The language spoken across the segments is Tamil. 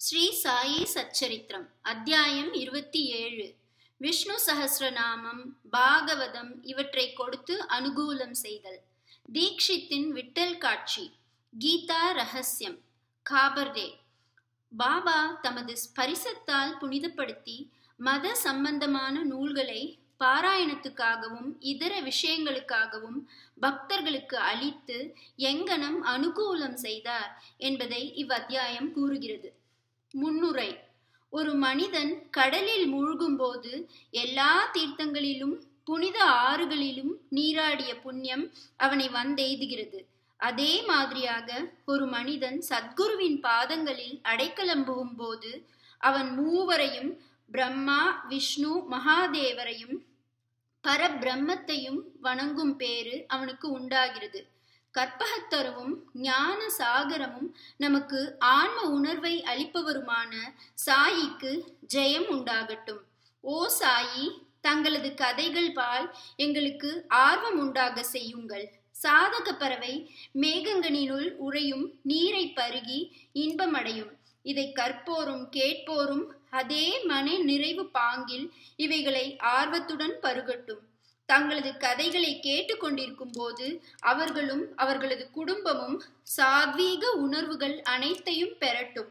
ஸ்ரீ சாயி சச்சரித்திரம் அத்தியாயம் 27. விஷ்ணு சஹஸ்ரநாமம், பாகவதம் இவற்றை கொடுத்து அனுகூலம் செய்தல். தீக்ஷித்தின் விட்டல் காட்சி. கீதா ரகசியம். காபர்தே. பாபா தமது பரிசத்தால் புனிதப்படுத்தி மத சம்பந்தமான நூல்களை பாராயணத்துக்காகவும் இதர விஷயங்களுக்காகவும் பக்தர்களுக்கு அளித்து எங்கனம் அனுகூலம் செய்தார் என்பதை இவ்வத்தியாயம் கூறுகிறது. முன்னுரை. ஒரு மனிதன் கடலில் மூழ்கும் போது எல்லா தீர்த்தங்களிலும் புனித ஆறுகளிலும் நீராடிய புண்ணியம் அவனை வந்தெய்துகிறது. அதே மாதிரியாக ஒரு மனிதன் சத்குருவின் பாதங்களில் அடைக்கலம் புகும் போது அவன் மூவரையும், பிரம்மா, விஷ்ணு, மகாதேவரையும் பரபிரம்மத்தையும் வணங்கும் பேறு அவனுக்கு உண்டாகிறது. கற்பகத்தருவும் ஞான சாகரமும் நமக்கு ஆன்ம உணர்வை அளிப்பவருமான சாயிக்கு ஜெயம் உண்டாகட்டும். ஓ சாயி, தங்களது கதைகள் பால் எங்களுக்கு ஆர்வம் உண்டாக செய்யுங்கள். சாதக பறவை மேகங்களினுள் உறையும் நீரை பருகி இன்பமடையும். இதை கற்போரும் கேட்போரும் அதே மன நிறைவு பாங்கில் இவைகளை ஆர்வத்துடன் பருகட்டும். தங்களது கதைகளை கேட்டுக்கொண்டிருக்கும் போது அவர்களும் அவர்களது குடும்பமும் சாத்வீக உணர்வுகள் அனைத்தையும் பெறட்டும்.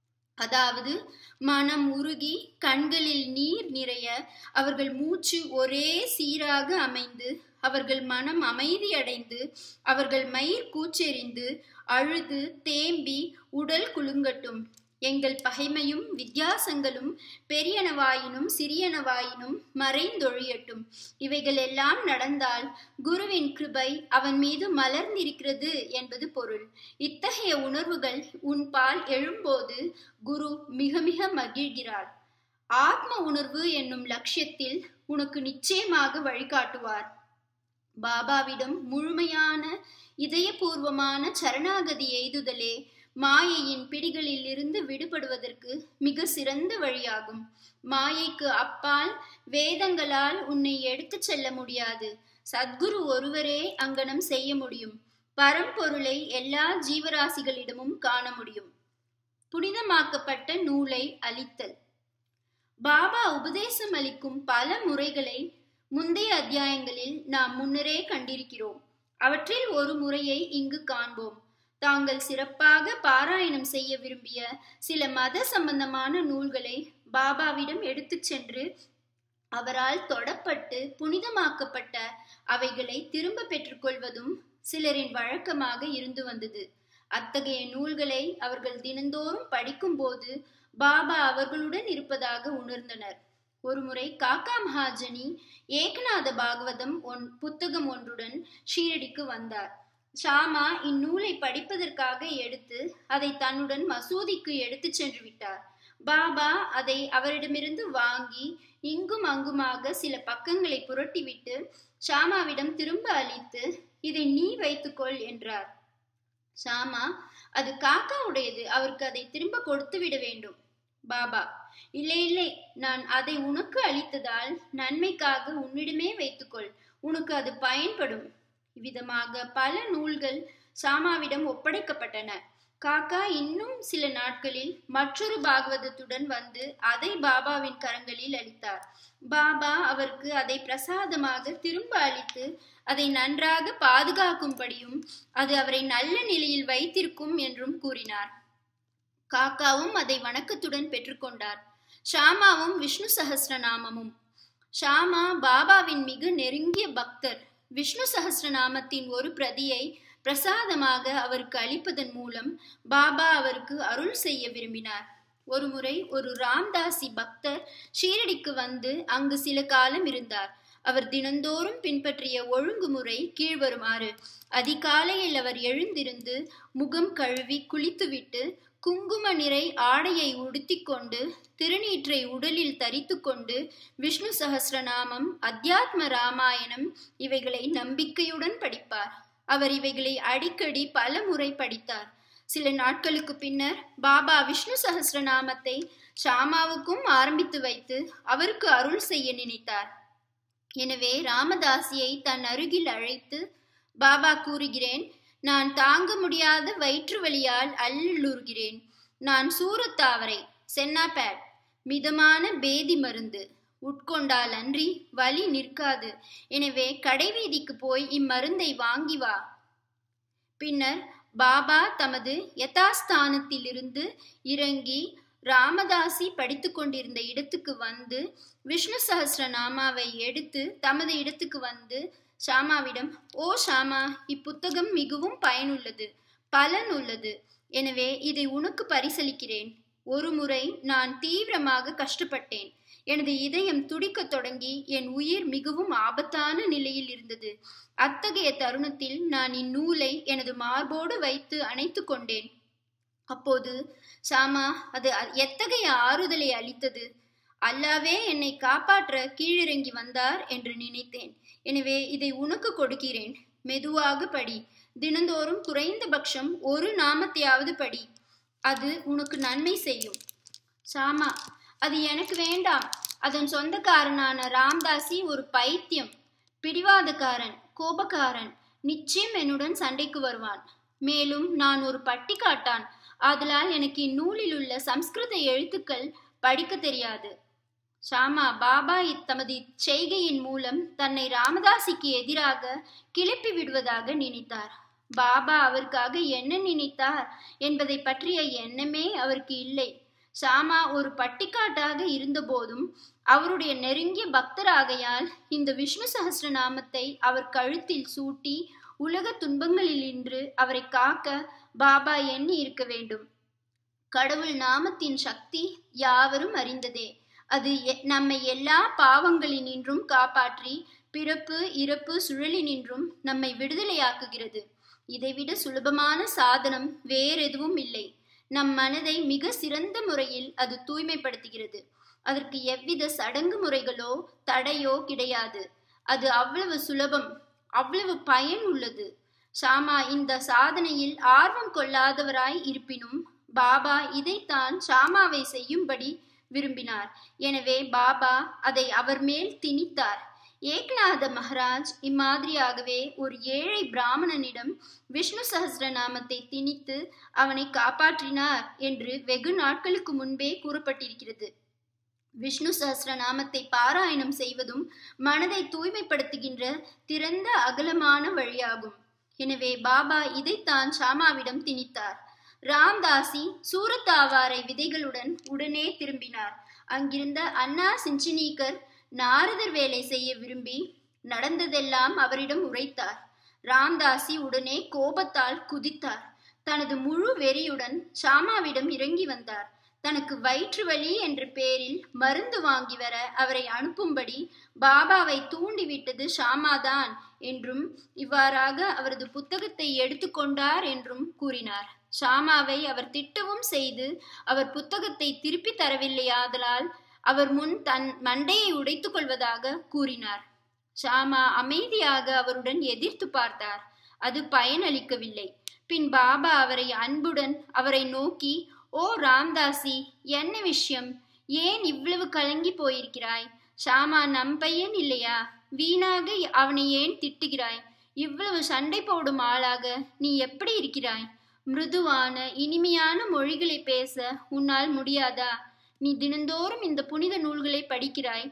அதாவது மனம் உருகி கண்களில் நீர் நிறைய அவர்கள் மூச்சு ஒரே சீராக அமைந்து அவர்கள் மனம் அமைதியடைந்து அவர்கள் மயிர் கூச்செறிந்து அழுது தேம்பி உடல் குலுங்கட்டும். எங்கள் பகைமையும் வித்தியாசங்களும் பெரியனவாயினும் சிறியனவாயினும் மறைந்தொழியட்டும். இவைகள் எல்லாம் நடந்தால் குருவின் கிருபை அவன் மீது மலர்ந்திருக்கிறது என்பது பொருள். இத்தகைய உணர்வுகள் உன் பால் எழும்போது குரு மிக மிக மகிழ்கிறார். ஆத்ம உணர்வு என்னும் லட்சியத்தில் உனக்கு நிச்சயமாக வழிகாட்டுவார். பாபாவிடம் முழுமையான இதயபூர்வமான சரணாகதி எய்துதலே மாயையின் பிடிகளில் இருந்து விடுபடுவதற்கு மிக சிறந்த வழியாகும். மாயைக்கு அப்பால் வேதங்களால் உன்னை எடுத்து செல்ல முடியாது. சத்குரு ஒருவரே அங்கனம் செய்ய முடியும். பரம்பொருளை எல்லா ஜீவராசிகளிடமும் காண முடியும். புனிதமாக்கப்பட்ட நூலை அளித்தல். பாபா உபதேசம் அளிக்கும் பல முறைகளை முந்தைய அத்தியாயங்களில் நாம் முன்னரே கண்டிருக்கிறோம். அவற்றில் ஒரு முறையை இங்கு காண்போம். தாங்கள் சிறப்பாக பாராயணம் செய்ய விரும்பிய சில மத சம்பந்தமான நூல்களை பாபாவிடம் எடுத்து சென்று அவரால் தொடப்பட்டு புனிதமாக்கப்பட்ட அவைகளை திரும்ப பெற்றுக்கொள்வதும் சிலரின் வழக்கமாக இருந்து வந்தது. அத்தகைய நூல்களை அவர்கள் தினந்தோறும் படிக்கும் போது பாபா அவர்களுடன் இருப்பதாக உணர்ந்தனர். ஒருமுறை காக்கா மகாஜனி ஏகநாத பாகவதம் புத்தகம் ஒன்றுடன் ஷீரடிக்கு வந்தார். ஷாமா இந்நூலை படிப்பதற்காக எடுத்து அதை தன்னுடன் மசூதிக்கு எடுத்து சென்று விட்டார். பாபா அதை அவரிடமிருந்து வாங்கி இங்கும் அங்குமாக சில பக்கங்களை புரட்டிவிட்டு ஷாமாவிடம் திரும்ப அளித்து, இதை நீ வைத்துக்கொள் என்றார். ஷாமா, அது காக்காவுடையது, அவருக்கு அதை திரும்ப கொடுத்து விட வேண்டும். பாபா, இல்லை இல்லை, நான் அதை உனக்கு அளித்ததால் நன்மைக்காக உன்னிடமே வைத்துக்கொள், உனக்கு அது பயன்படும். இவ்விதமாக பல நூல்கள் ஷாமாவிடம் ஒப்படைக்கப்பட்டன. காக்கா இன்னும் சில நாட்களில் மற்றொரு பாகவதத்துடன் வந்து அதை பாபாவின் கரங்களில் அளித்தார். பாபா அவருக்கு அதை பிரசாதமாக திரும்ப அளித்து அதை நன்றாக பாதுகாக்கும்படியும் அது அவரை நல்ல நிலையில் வைத்திருக்கும் என்றும் கூறினார். காக்காவும் அதை வணக்கத்துடன் பெற்றுக்கொண்டார். ஷாமாவும் விஷ்ணு சஹஸ்ரநாமமும். ஷாமா பாபாவின் மிக நெருங்கிய பக்தர். விஷ்ணு சஹஸ்ரநாமத்தின் ஒரு பிரதியை பிரசாதமாக அவருக்கு அளிப்பதன் மூலம் பாபா அவருக்கு அருள் செய்ய விரும்பினார். ஒருமுறை ஒரு ராம்தாசி பக்தர் ஷீரடிக்கு வந்து அங்கு சில காலம் இருந்தார். அவர் தினந்தோறும் பின்பற்றிய ஒழுங்குமுறை கீழ்வருமாறு. அதிகாலையில் அவர் எழுந்திருந்து முகம் கழுவி குளித்துவிட்டு குங்கும நிறை ஆடையை உடுத்திக்கொண்டு திருநீற்றை உடலில் தரித்து கொண்டு விஷ்ணு சஹஸ்ரநாமம், அத்தியாத்ம ராமாயணம் இவைகளை நம்பிக்கையுடன் படிப்பார். அவர் இவைகளை அடிக்கடி பல முறை படித்தார். சில நாட்களுக்கு பின்னர் பாபா விஷ்ணு சஹஸ்ரநாமத்தை ஷாமாவுக்கும் ஆரம்பித்து வைத்து அவருக்கு அருள் செய்ய நினைத்தார். எனவே ராமதாசியை தன் அருகில் அழைத்து, பாபா கூறுகிறேன், நான் தாங்க முடியாத வயிற்று வலியால் அல்லலுறுகிறேன். நான் சூரத்தாவரை சென்னாபேட் மிதமான பேதி மருந்து உட்கொண்டால் அன்றி வலி நிற்காது. எனவே கடைவீதிக்கு போய் இம்மருந்தை வாங்கி வா. பின்னர் பாபா தமது யதாஸ்தானத்திலிருந்து இறங்கி ராமதாசி படித்து கொண்டிருந்த இடத்துக்கு வந்து விஷ்ணு சஹஸ்ரநாமாவை எடுத்து தமது இடத்துக்கு வந்து ஷாமாவிடம், ஓ ஷாமா, இப்புத்தகம் மிகவும் பயனுள்ளது, பலன் உள்ளது. எனவே இதை உனக்கு பரிசளிக்கிறேன். ஒரு முறை நான் தீவிரமாக கஷ்டப்பட்டேன். எனது இதயம் துடிக்கத் தொடங்கி என் உயிர் மிகவும் ஆபத்தான நிலையில் இருந்தது. அத்தகைய தருணத்தில் நான் இந்நூலை எனது மார்போடு வைத்து அணைத்து கொண்டேன். அப்போது ஷாமா, அது எத்தகைய ஆறுதலை அளித்தது! அல்லாவே என்னை காப்பாற்ற கீழிறங்கி வந்தார் என்று நினைத்தேன். எனவே இதை உனக்கு கொடுக்கிறேன். மெதுவாக படி. தினந்தோறும் குறைந்தபட்சம் ஒரு நாமத்தையாவது படி. அது உனக்கு நன்மை செய்யும். ஷாமா, அது எனக்கு வேண்டாம். அதன் சொந்தக்காரனான ராம்தாசி ஒரு பைத்தியம், பிடிவாதக்காரன், கோபக்காரன். நிச்சயம் என்னுடன் சண்டைக்கு வருவான். மேலும் நான் ஒரு பட்டிக்காட்டான். ஆதலால் எனக்கு இந்நூலில் உள்ள சம்ஸ்கிருத எழுத்துக்கள் படிக்க தெரியாது. ஷாமா, பாபா தமது செய்கையின் மூலம் தன்னை ராமதாசிக்கு எதிராக கிளப்பி விடுவதாக நினைத்தார். பாபா அவருக்காக என்ன நினைத்தார் என்பதை பற்றிய எண்ணமே அவருக்கு இல்லை. ஷாமா ஒரு பட்டிக்காட்டாக இருந்த போதும் அவருடைய நெருங்கிய பக்தராகையால் இந்த விஷ்ணு சஹஸ்ரநாமத்தை அவர் கழுத்தில் சூட்டி உலக துன்பங்களிலின்று அவரை காக்க பாபா எண்ணி இருக்க வேண்டும். கடவுள் நாமத்தின் சக்தி யாவரும் அறிந்ததே. அது நம்மை எல்லா பாவங்களினின்றும் காப்பாற்றி பிறப்பு இறப்பு சுழலினின்றும் நம்மை விடுதலையாக்குகிறது. இதைவிட சுலபமான சாதனம் வேறெதுவும் இல்லை. நம் மனதை மிக சிறந்த முறையில் அது தூய்மைப்படுத்துகிறது. அதற்கு எவ்வித சடங்கு முறைகளோ தடையோ கிடையாது. அது அவ்வளவு சுலபம், அவ்வளவு பயன் உள்ளது. ஷாமா இந்த சாதனையில் ஆர்வம் கொள்ளாதவராய் இருப்பினும் பாபா இதைத்தான் ஷாமாவை செய்யும்படி விரும்பினார். எனவே பாபா அதை அவர் மேல் திணித்தார். ஏக்நாத மகாராஜ் இம்மாதிரியாகவே ஒரு ஏழை பிராமணனிடம் விஷ்ணு சஹஸ்ரநாமத்தை திணித்து அவனை காப்பாற்றினார் என்று வெகு நாட்களுக்கு முன்பே கூறப்பட்டிருக்கிறது. விஷ்ணு சஹஸ்ரநாமத்தை பாராயணம் செய்வதும் மனதை தூய்மைப்படுத்துகின்ற திறந்த அகலமான வழியாகும். எனவே பாபா இதைத்தான் ஷாமாவிடம் திணித்தார். ராம்தாசி சூரத்தாவாரை விதைகளுடன் உடனே திரும்பினார். அங்கிருந்த அண்ணா சிஞ்சினீக்கர் நாரதர் வேலை செய்ய விரும்பி நடந்ததெல்லாம் அவரிடம் உரைத்தார். ராம்தாசி உடனே கோபத்தால் குதித்தார். தனது முழு வெறியுடன் ஷாமாவிடம் இறங்கி வந்தார். தனக்கு வயிற்று வலி என்ற பேரில் மருந்து வாங்கி வர அவரை அனுப்பும்படி பாபாவை தூண்டிவிட்டது ஷாமாதான் என்றும் இவ்வாறாக அவரது புத்தகத்தை எடுத்துக்கொண்டார் என்றும் கூறினார். ஷாமாவை அவர் திட்டவும் செய்து அவர் புத்தகத்தை திருப்பி தரவில்லையாதலால் அவர் முன் தன் மண்டையை உடைத்துக் கொள்வதாக கூறினார். ஷாமா அமைதியாக அவருடன் எதிர்த்து பார்த்தார். அது பயனளிக்கவில்லை. பின் பாபா அவரை அன்புடன் அவரை நோக்கி, ஓ ராம்தாசி, என்ன விஷயம்? ஏன் இவ்வளவு கலங்கி போயிருக்கிறாய்? ஷாமா நம் பையன் இல்லையா? வீணாக அவனை ஏன் திட்டுகிறாய்? இவ்வளவு சண்டை போடும் ஆளாக நீ எப்படி இருக்கிறாய்? மிருதுவான இனிமையான மொழிகளை பேச உன்னால் முடியாதா? நீ தினந்தோறும் இந்த புனித நூல்களை படிக்கிறாய்.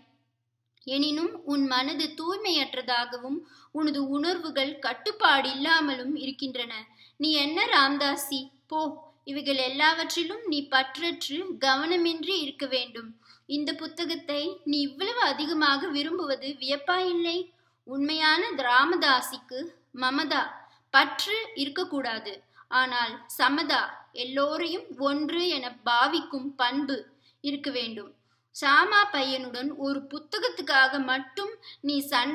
எனினும் உன் மனது தூய்மையற்றதாகவும் உனது உணர்வுகள் கட்டுப்பாடு இல்லாமலும் இருக்கின்றன. நீ என்ன ராம்தாசி, போ. இவைகள் எல்லாவற்றிலும் நீ பற்றற்று கவனமின்றி இருக்க வேண்டும். இந்த புத்தகத்தை நீ இவ்வளவு அதிகமாக விரும்புவது வியப்பாயில்லை? உண்மையான ராமதாசிக்கு மமதா, பற்று இருக்கக்கூடாது. ஆனால் சமதா, எல்லோரையும் ஒன்று என பாவிக்கும் பண்பு இருக்க வேண்டும். ஷாமா பையனுடன் ஒரு புத்தகத்துக்காக மட்டும் நீ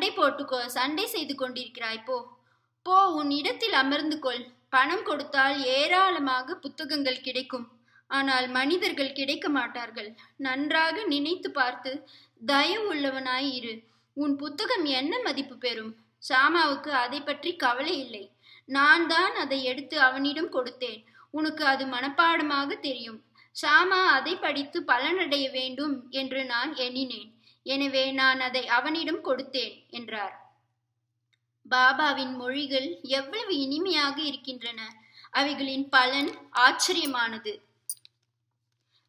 சண்டை செய்து கொண்டிருக்கிறாய். போ போ, உன் இடத்தில் அமர்ந்து கொள். பணம் கொடுத்தால் ஏராளமாக புத்தகங்கள் கிடைக்கும். ஆனால் மனிதர்கள் கிடைக்க மாட்டார்கள். நன்றாக நினைத்து பார்த்து தயவு உள்ளவனாய் இரு. உன் புத்தகம் என்ன மதிப்பு பெறும்? ஷாமாவுக்கு அதை பற்றி கவலை இல்லை. நான் தான் அதை எடுத்து அவனிடம் கொடுத்தேன். உனக்கு அது மனப்பாடமாக தெரியும். ஷாமா அதை படித்து பலனடைய வேண்டும் என்று நான் எண்ணினேன். எனவே நான் அதை அவனிடம் கொடுத்தேன் என்றார். பாபாவின் மொழிகள் எவ்வளவு இனிமையாக இருக்கின்றன. அவைகளின் பலன் ஆச்சரியமானது.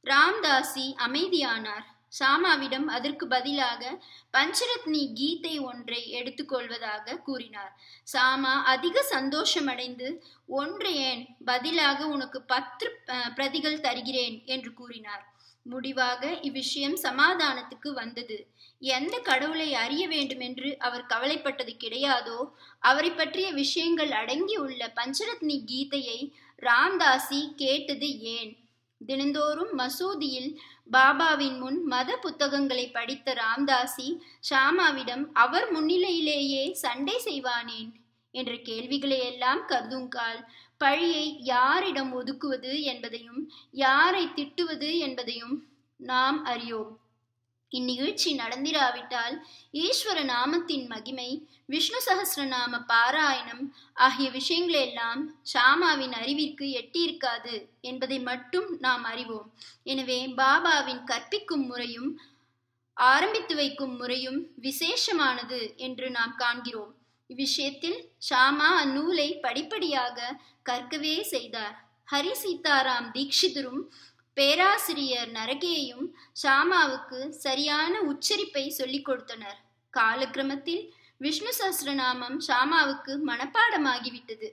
ராம்தாசி அமைதியானார். ஷாமாவிடம் அதற்கு பதிலாக பஞ்சரத்னி கீதை ஒன்றை எடுத்துக்கொள்வதாக கூறினார். ஷாமா அதிக சந்தோஷமடைந்து, ஒன்று ஏன், பதிலாக உனக்கு 10 பிரதிகள் தருகிறேன் என்று கூறினார். முடிவாக இவ்விஷயம் சமாதானத்துக்கு வந்தது. எந்த கடவுளை அறிய வேண்டும் என்று அவர் கவலைப்பட்டது கிடையாதோ அவரை பற்றிய விஷயங்கள் அடங்கியுள்ள பஞ்சரத்னி கீதையை ராம்தாசி கேட்டது ஏன்? தினந்தோறும் மசூதியில் பாபாவின் முன் மத புத்தகங்களை படித்த ராம்தாசி ஷாமாவிடம் அவர் முன்னிலையிலேயே சண்டை செய்வானேன் என்ற கேள்விகளை எல்லாம் கருதுங்கால் பழியை யாரிடம் ஒதுக்குவது என்பதையும் யாரை திட்டுவது என்பதையும் நாம் அறியோம். இந்நிகழ்ச்சி நடந்திராவிட்டால் ஈஸ்வர நாமத்தின் மகிமை, விஷ்ணு சஹஸ்ரநாம பாராயணம் ஆகிய விஷயங்களெல்லாம் ஷாமாவின் அறிவிற்கு எட்டியிருக்காது என்பதை மட்டும் நாம் அறிவோம். எனவே பாபாவின் கற்பிக்கும் முறையும் ஆரம்பித்து வைக்கும் முறையும் விசேஷமானது என்று நாம் காண்கிறோம். இவ்விஷயத்தில் ஷாமா அந்நூலை படிப்படியாக கற்கவே செய்தார். ஹரி சீதாராம் தீக்ஷிதரும் பேராசிரியர் நரகேயும் ஷாமாவுக்கு சரியான உச்சரிப்பை சொல்லிக் கொடுத்தனர். காலக்கிரமத்தில் விஷ்ணு சஹஸ்ரநாமம் ஷாமாவுக்கு மனப்பாடமாகிவிட்டது.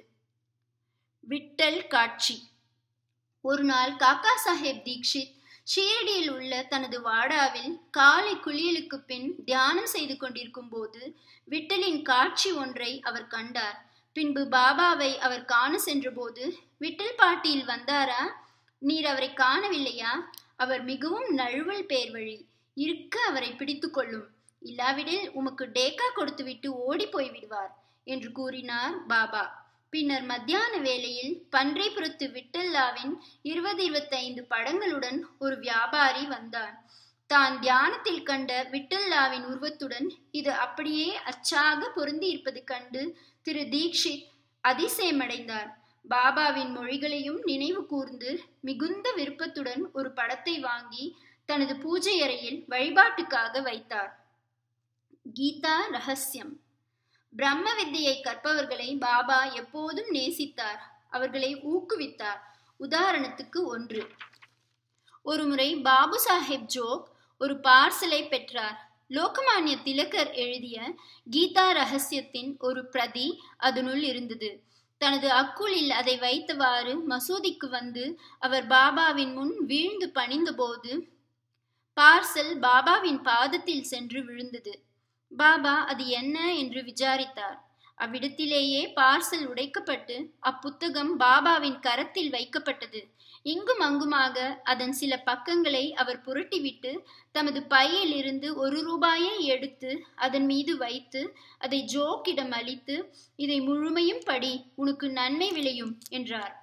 விட்டல் காட்சி. ஒரு நாள் காக்கா சாஹேப் தீக்ஷித் ஷீரடியில் உள்ள தனது வாடாவில் காலை குளியலுக்கு பின் தியானம் செய்து கொண்டிருக்கும் போது விட்டலின் காட்சி ஒன்றை அவர் கண்டார். பின்பு பாபாவை அவர் காண சென்றபோது, விட்டல் பாட்டியில் வந்தாரா? நீர் அவரை காணவில்லையா? அவர் மிகவும் நழுவல் பேர்வழி. இருக்க அவரை பிடித்து கொள்ளும். இல்லாவிடில் உமக்கு டேக்கா கொடுத்துவிட்டு ஓடி போய் விடுவார் என்று கூறினார் பாபா. பின்னர் மத்தியான வேளையில் பன்றைபுரத்து விட்டல்லாவின் 20-25 படங்களுடன் ஒரு வியாபாரி வந்தார். தான் தியானத்தில் கண்ட விட்டல்லாவின் உருவத்துடன் இது அப்படியே அச்சாக பொருந்தி இருப்பது கண்டு திரு தீக்ஷித் அதிசயமடைந்தார். பாபாவின் மொழிகளையும் நினைவு கூர்ந்து மிகுந்த விருப்பத்துடன் ஒரு படத்தை வாங்கி தனது பூஜை அறையில் வழிபாட்டுக்காக வைத்தார். கீதா ரகசியம். பிரம்ம வித்தையை கற்பவர்களை பாபா எப்போதும் நேசித்தார், அவர்களை ஊக்குவித்தார். உதாரணத்துக்கு ஒன்று. ஒருமுறை பாபு சாஹேப் ஜோக் ஒரு பார்சலை பெற்றார். லோகமானிய திலகர் எழுதிய கீதா ரகசியத்தின் ஒரு பிரதி அதனுள் இருந்தது. தனது அக்குளில் அதை வைத்தவாறு மசூதிக்கு வந்து அவர் பாபாவின் முன் வீழ்ந்து பணிந்தபோது பார்சல் பாபாவின் பாதத்தில் சென்று விழுந்தது. பாபா அது என்ன என்று விசாரித்தார். அவ்விடத்திலேயே பார்சல் உடைக்கப்பட்டு அப்புத்தகம் பாபாவின் கரத்தில் வைக்கப்பட்டது. இங்கும் அங்குமாக அதன் சில பக்கங்களை அவர் புரட்டிவிட்டு தமது பையில் இருந்து 1 ரூபாயை எடுத்து அதன் மீது வைத்து அதை ஜோக்கிடம் அளித்து, இதை முழுமையும் படி, உனக்கு நன்மை விளையும் என்றார்.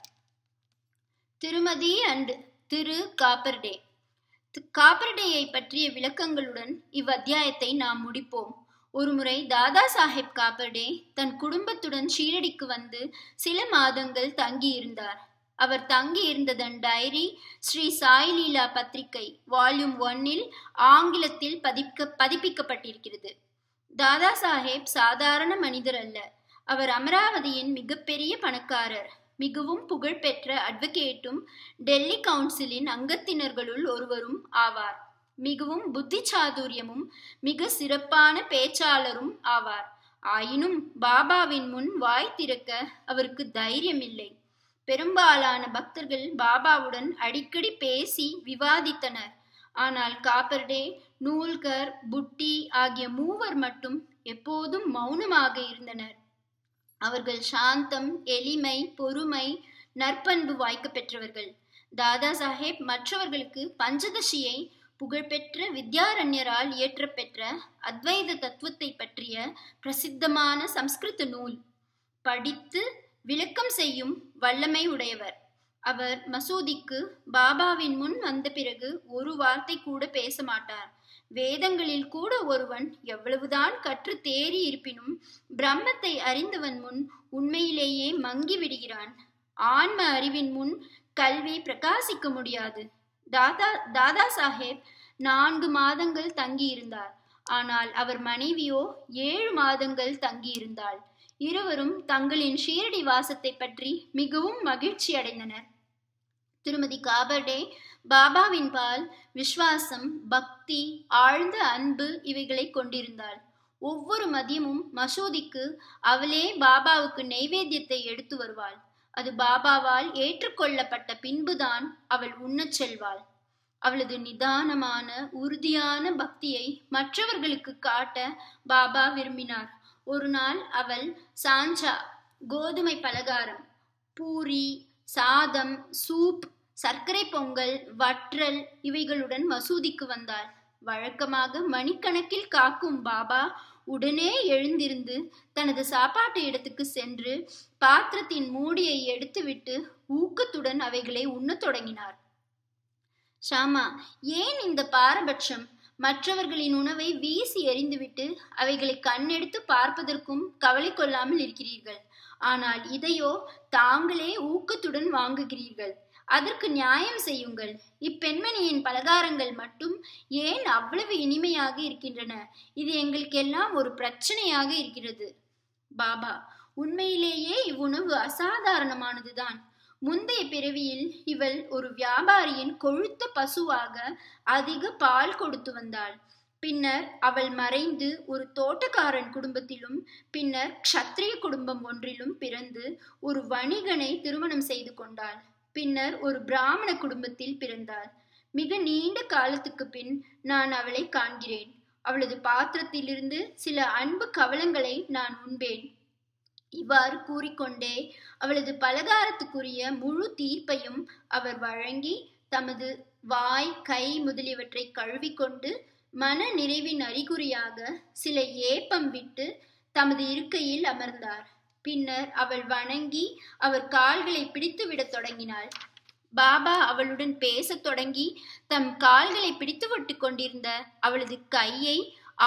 திருமதி அண்ட் திரு காப்பர்டே. காப்பர்டேயை பற்றிய விளக்கங்களுடன் இவ்வத்தியாயத்தை நாம் முடிப்போம். ஒருமுறை தாதா சாஹேப் காப்பர்டே தன் குடும்பத்துடன் ஷீரடிக்கு வந்து சில மாதங்கள் தங்கியிருந்தார். அவர் தங்கி இருந்ததன் டைரி ஸ்ரீ சாய் லீலா பத்திரிகை வால்யூம் 1 ஆங்கிலத்தில் பதிப்பிக்கப்பட்டிருக்கிறது. தாதா சாஹேப் சாதாரண மனிதர் அல்ல. அவர் அமராவதியின் மிகப்பெரிய பணக்காரர், மிகவும் புகழ்பெற்ற அட்வொகேட்டும் டெல்லி கவுன்சிலின் அங்கத்தினர்களுள் ஒருவரும் ஆவார். மிகவும் புத்தி சாதுரியமும் மிக சிறப்பான பேச்சாளரும் ஆவார். ஆயினும் பாபாவின் முன் வாய் திறக்க அவருக்கு தைரியம் இல்லை. பெரும்பாலான பக்தர்கள் பாபாவுடன் அடிக்கடி பேசி விவாதித்தனர். ஆனால் காப்பர்டே, நூல்கர், புட்டி ஆகிய 3 மட்டும் எப்போதும் மௌனமாக இருந்தனர். அவர்கள் சாந்தம், எளிமை, பொறுமை, நற்பண்பு வாய்க்க பெற்றவர்கள். தாதா சாஹேப் மற்றவர்களுக்கு பஞ்சதசியை, புகழ்பெற்ற வித்யாரண்யரால் இயற்றப்பெற்ற அத்வைத தத்துவத்தை பற்றிய பிரசித்தமான சம்ஸ்கிருத நூல் படித்து விளக்கம் செய்யும் வல்லமை உடையவர். அவர் மசூதிக்கு பாபாவின் முன் வந்த பிறகு ஒரு வார்த்தை கூட பேச மாட்டார். வேதங்களில் கூட ஒருவன் எவ்வளவுதான் கற்று தேறி இருப்பினும் பிரம்மத்தை அறிந்தவன் முன் உண்மையிலேயே மங்கி விடுகிறான். ஆன்ம அறிவின் முன் கல்வி பிரகாசிக்க முடியாது. தாதா சாஹேப் 4 மாதங்கள் தங்கியிருந்தார். ஆனால் அவர் மனைவியோ 7 மாதங்கள் தங்கியிருந்தாள். இருவரும் தங்களின் ஷீரடி வாசத்தை பற்றி மிகவும் மகிழ்ச்சி அடைந்தனர். திருமதி காபர்டே பாபாவின் பால் விசுவாசம், பக்தி, ஆழ்ந்த அன்பு இவைகளை கொண்டிருந்தாள். ஒவ்வொரு மதியமும் மசூதிக்கு அவளே பாபாவுக்கு நைவேத்தியத்தை எடுத்து வருவாள். அது பாபாவால் ஏற்றுக்கொள்ளப்பட்ட பின்புதான் அவள் உண்ணச் செல்வாள். அவளது நிதானமான உறுதியான பக்தியை மற்றவர்களுக்கு காட்ட பாபா விரும்பினார். ஒரு நாள் அவள் சாஞ்சா, கோதுமை பலகாரம், பூரி, சாதம், சூப், சர்க்கரை பொங்கல், வற்றல் இவைகளுடன் மசூதிக்கு வந்தாள். வழக்கமாக மணிக்கணக்கில் காக்கும் பாபா உடனே எழுந்திருந்து தனது சாப்பாட்டு இடத்துக்கு சென்று பாத்திரத்தின் மூடியை எடுத்துவிட்டு ஊக்கத்துடன் அவைகளை உண்ணத் தொடங்கினார். ஷாமா, ஏன் இந்த பாரபட்சம்? மற்றவர்களின் உணவை வீசி எறிந்துவிட்டு அவைகளை கண்ணெடுத்து பார்ப்பதற்கும் கவலை கொள்ளாமல் இருக்கிறீர்கள். ஆனால் இதையோ தாங்களே ஊக்கத்துடன் வாங்குகிறீர்கள். அதற்கு நியாயம் செய்யுங்கள். இப்பெண்மணியின் பலகாரங்கள் மட்டும் ஏன் அவ்வளவு இனிமையாக இருக்கின்றன? இது எங்களுக்கெல்லாம் ஒரு பிரச்சனையாக இருக்கிறது. பாபா, உண்மையிலேயே இவ்வுணவு அசாதாரணமானதுதான். முந்தைய பிறவியில் இவள் ஒரு வியாபாரியின் கொழுத்த பசுவாக அதிக பால் கொடுத்து வந்தாள். பின்னர் அவள் மறைந்து ஒரு தோட்டக்காரன் குடும்பத்திலும் பின்னர் க்ஷத்ரிய குடும்பம் ஒன்றிலும் பிறந்து ஒரு வணிகனை திருமணம் செய்து கொண்டாள். பின்னர் ஒரு பிராமண குடும்பத்தில் பிறந்தாள். மிக நீண்ட காலத்துக்கு பின் நான் அவளை காண்கிறேன். அவளது பாத்திரத்திலிருந்து சில அன்பு கவளங்களை நான் உண்பேன். இவ்வாறு கூறிக்கொண்டே அவளது பலகாரத்துக்குரிய முழு தீர்ப்பையும் அவர் வழங்கி தமது வாய், கை முதலியவற்றை கழுவிக்கொண்டு மன நிறைவின் அறிகுறியாக சில ஏப்பம் விட்டு தமது இருக்கையில் அமர்ந்தார். பின்னர் அவள் வணங்கி அவர் கால்களை பிடித்து விடத் தொடங்கினாள். பாபா அவளுடன் பேசத் தொடங்கி தம் கால்களை பிடித்து விட்டு கொண்டிருந்த அவளது கையை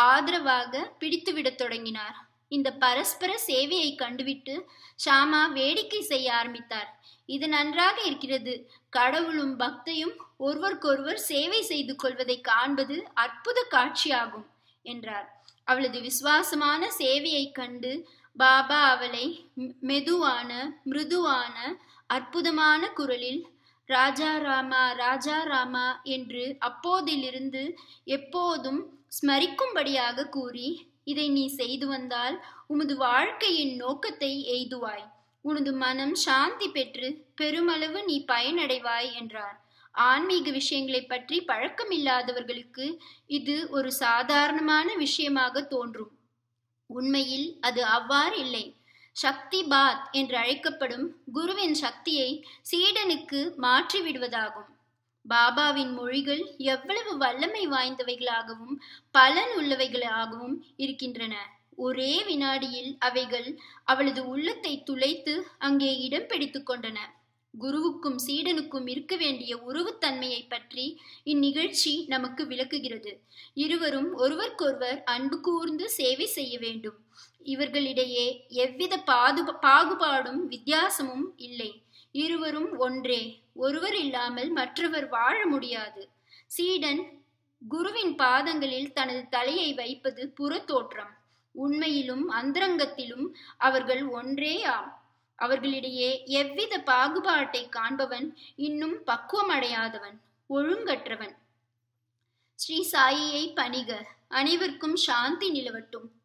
ஆதரவாக பிடித்து விடத் தொடங்கினார். இந்த பரஸ்பர சேவையை கண்டுவிட்டு ஷாமா வேடிக்கை செய்ய ஆரம்பித்தார். இது நன்றாக இருக்கிறது. கடவுளும் பக்தையும் ஒருவருக்கொருவர் சேவை செய்து கொள்வதை காண்பது அற்புத காட்சியாகும் என்றார். அவளது விசுவாசமான சேவையை கண்டு பாபா அவளை மெதுவான, மிருதுவான, அற்புதமான குரலில் ராஜா ராமா, ராஜா ராமா என்று அப்போதிலிருந்து எப்போதும் ஸ்மரிக்கும்படியாக கூறி, இதை நீ செய்து வந்தால் உமது வாழ்க்கையின் நோக்கத்தை எய்துவாய். உனது மனம் சாந்தி பெற்று பெருமளவு நீ பயனடைவாய் என்றார். ஆன்மீக விஷயங்களை பற்றி பழக்கமில்லாதவர்களுக்கு இது ஒரு சாதாரணமான விஷயமாக தோன்றும். உண்மையில் அது அவ்வாறு இல்லை. சக்தி பாத் என்று அழைக்கப்படும் குருவின் சக்தியை சீடனுக்கு மாற்றிவிடுவதாகும். பாபாவின் மொழிகள் எவ்வளவு வல்லமை வாய்ந்தவைகளாகவும் பலன் உள்ளவைகளாகவும் இருக்கின்றன. ஒரே வினாடியில் அவைகள் அவளது உள்ளத்தை துளைத்து அங்கே இடம் பிடித்து கொண்டன. குருவுக்கும் சீடனுக்கும் இருக்க வேண்டிய உறவுத்தன்மையை பற்றி இந்நிகழ்ச்சி நமக்கு விளக்குகிறது. இருவரும் ஒருவருக்கொருவர் அன்பு கூர்ந்து சேவை செய்ய வேண்டும். இவர்களிடையே எவ்வித பாகுபாடும் வித்தியாசமும் இல்லை. இருவரும் ஒன்றே. ஒருவர் இல்லாமல் மற்றவர் வாழ முடியாது. சீடன் குருவின் பாதங்களில் தனது தலையை வைப்பது புற தோற்றம். உண்மையிலும் அந்தரங்கத்திலும் அவர்கள் ஒன்றே ஆம். அவர்களிடையே எவ்வித பாகுபாட்டை காண்பவன் இன்னும் பக்குவமடையாதவன், ஒழுங்கற்றவன். ஸ்ரீ சாயியை பணிக. அனைவருக்கும் சாந்தி நிலவட்டும்.